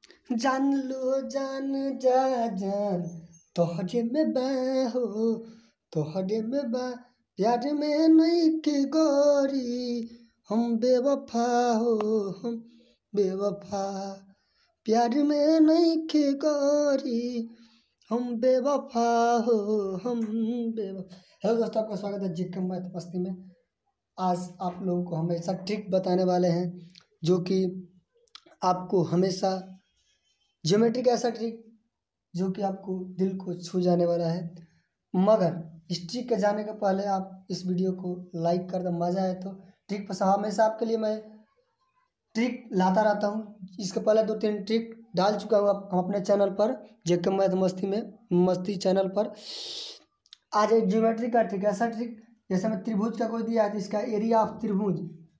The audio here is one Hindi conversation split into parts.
जान लो जान जा जान तोहरे में बाहो तोहरे में बा प्यार में नहीं के गोरी हम बेवफा हो हम बेवफा प्यार में नहीं के गोरी हम बेवफा हो हम बेवफा। हेलो दोस्तों, आपका स्वागत है जिक्कम मैथ मस्ती में। आज आप लोगों को हम ऐसा ट्रिक बताने वाले हैं जो कि आपको हमेशा ज्योमेट्री का ऐसा ट्रिक जो कि आपको दिल को छू जाने वाला है। मगर इस ट्रिक के जाने के पहले आप इस वीडियो को लाइक कर दो, मज़ा आए तो ट्रिक पसंद। हमेशा आपके लिए मैं ट्रिक लाता रहता हूँ। इसके पहले 2-3 ट्रिक डाल चुका हूँ हम अपने चैनल पर जेकम मैथ मस्ती में मस्ती चैनल पर। आज एक ज्योमेट्री का ट्रिक, ऐसा ट्रिक जैसे मैं त्रिभुज का कोई दिया है तो इसका एरिया ऑफ त्रिभुज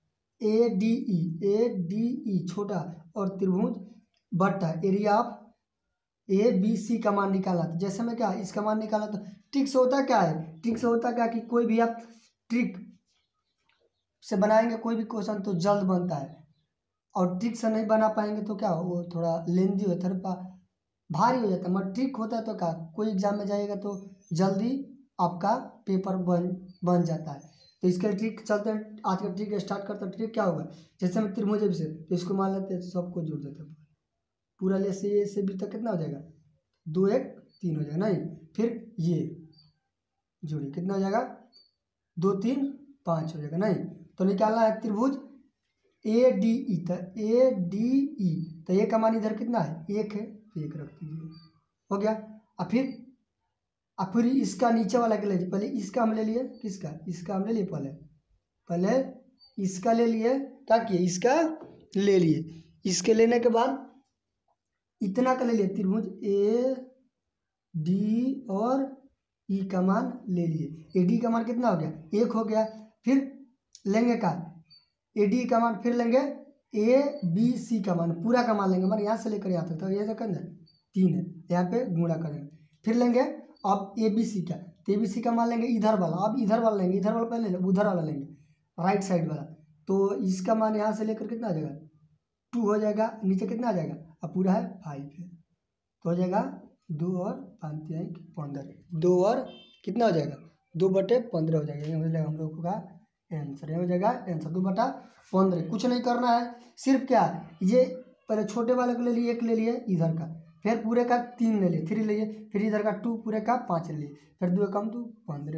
ए डी ई छोटा और त्रिभुज बट्टा area of A B C का मान निकाला। तो जैसे मैं क्या इसका मान निकाला तो ट्रिक से होता क्या है, ट्रिक से होता क्या कि कोई भी आप ट्रिक से बनाएंगे कोई भी क्वेश्चन तो जल्द बनता है, और ट्रिक से नहीं बना पाएंगे तो क्या वो थोड़ा लेंदी होता है, भारी हो जाता है। मगर ट्रिक होता है तो क्या कोई एग्जाम में जाएगा तो जल्दी आपका पेपर बन जाता है। तो इसके ट्रिक चलते हैं, आज का ट्रिक स्टार्ट करते हैं। ट्रिक क्या होगा, जैसे हम त्रिभुज से तो इसको मान लेते हैं, सबको जोड़ देते हैं पूरा ले से बी तक कितना हो जाएगा 2 1 3 हो जाएगा। नहीं फिर ये जोड़िए कितना हो जाएगा 2 3 5 हो जाएगा। नहीं तो निकालना है त्रिभुज ए डी ई, तो ए डी ई तो ये का मान इधर कितना है 1 है, 1 रख दीजिए हो गया। अब फिर इसका नीचे वाला के लीजिए, पहले इसका हम ले लिए, किसका इसका हम ले लिए, पहले इसका ले लिए, क्या किए इसका ले लिए। इसके लेने के बाद इतना का ले लिए त्रिभुज ए डी और ई का मान ले लिए। ए डी का मान कितना हो गया 1 हो गया। फिर लेंगे का ए डी का मान, फिर लेंगे ए बी सी का मान, पूरा का मान लेंगे, मान यहाँ से लेकर यहाँ तक, तो ये जो करना 3 है, यहाँ पे गुणा करेंगे। फिर लेंगे अब ए बी सी का, तो ए बी सी का मान लेंगे इधर वाला, अब इधर वाला लेंगे, इधर वाला पहले उधर वाला लेंगे राइट साइड वाला, तो इसका मान यहाँ से लेकर कितना आ जाएगा 2 हो जाएगा। नीचे कितना आ जाएगा, अब पूरा है 5 है, तो हो जाएगा 2 और 5 15, 2 और कितना हो जाएगा 2/15 हो जाएगा। ये हो जाएगा हम लोग का आंसर, ये हो जाएगा आंसर 2/15। कुछ नहीं करना है, सिर्फ क्या ये पहले छोटे वाले को ले लिए, 1 ले लिए इधर का, फिर पूरे का 3 ले लिए, 3 ले लिए, फिर इधर का 2 पूरे का 5 ले लिए, फिर 2 कम 2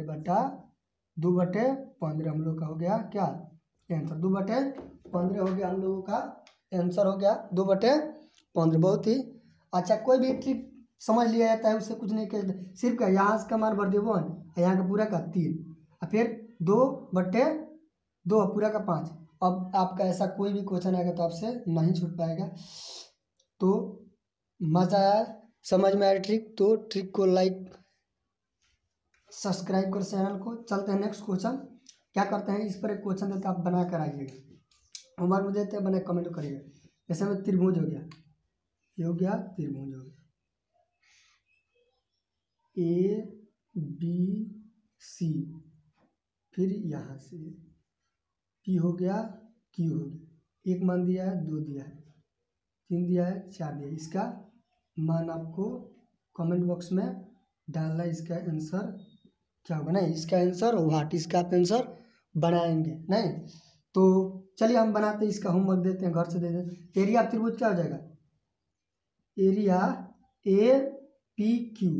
15/2/15 हम लोग का हो गया क्या आंसर 2/15 हो गया। हम लोगों का आंसर हो गया 2/15। बहुत ही अच्छा, कोई भी ट्रिक समझ लिया जाता है, उससे कुछ नहीं कर, सिर्फ क्या यहाँ का मान भर दिए 1, यहाँ का पूरा का 3, और फिर 2/2 पूरा का 5। अब आपका ऐसा कोई भी क्वेश्चन आएगा तो आपसे नहीं छूट पाएगा। तो मज़ा आया, समझ में आया ट्रिक, तो ट्रिक को लाइक सब्सक्राइब कर चैनल को। चलते हैं नेक्स्ट क्वेश्चन। क्या करते हैं, इस पर एक क्वेश्चन देते हैं, आप बना कर आइएगा, होमवर्क में देते हैं, बना कमेंट करिएगा। जैसे में त्रिभुज हो गया, ये हो गया त्रिभुज हो गया ए बी सी, फिर यहाँ से पी हो गया क्यू हो गया, 1 मान दिया है, 2 दिया है, 3 दिया है, 4 दिया है। इसका मान आपको कमेंट बॉक्स में डालना है। इसका आंसर क्या होगा, नहीं इसका आंसर व्हाट, इसका आप आंसर बनाएंगे नहीं। तो चलिए हम बनाते हैं, इसका होमवर्क देते हैं, घर से दे देते। एरिया ऑफ त्रिभुज क्या हो जाएगा, area A P Q,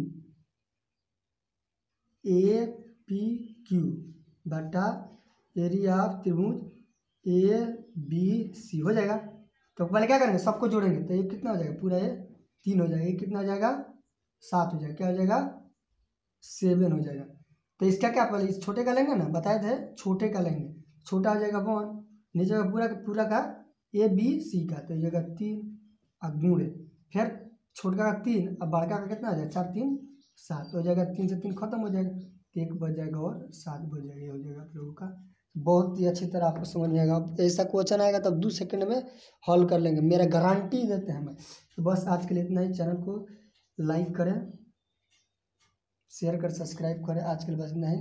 A P Q बटा एरिया ऑफ त्रिभुज ए बी सी हो जाएगा। तो पहले क्या करेंगे, सबको जोड़ेंगे, तो ये कितना हो जाएगा पूरा, ये 3 हो जाएगा, ये कितना हो जाएगा 7 हो जाएगा, क्या हो जाएगा 7 हो जाएगा। तो इसका क्या पहले इस छोटे का लेंगे ना, बताए थे छोटे का लेंगे, छोटा हो जाएगा 1, नीचे का पूरा का ए बी सी का, तो ये जगह 3 और गुणे, फिर छोटा का 3 और बड़का का कितना हो जाएगा 4 3 7 हो जाएगा, 3 से 3 खत्म हो जाएगा, 1 बच जाएगा और 7 बच जाएगा। ये हो जाएगा आप लोगों का, बहुत ही अच्छी तरह आपको समझ में आएगा। ऐसा क्वेश्चन आएगा तब 2 सेकंड में हल कर लेंगे, मेरा गारंटी देते हैं हमें। तो बस आज के लिए इतना ही, चैनल को लाइक करें, शेयर कर, सब्सक्राइब करें, आज के लिए बस इतना ही।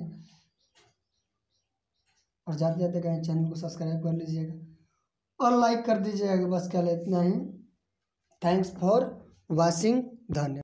और जाते जाते कहीं चैनल को सब्सक्राइब कर लीजिएगा और लाइक कर दीजिएगा, बस क्या इतना ही। Thanks for watching. धन्यवाद।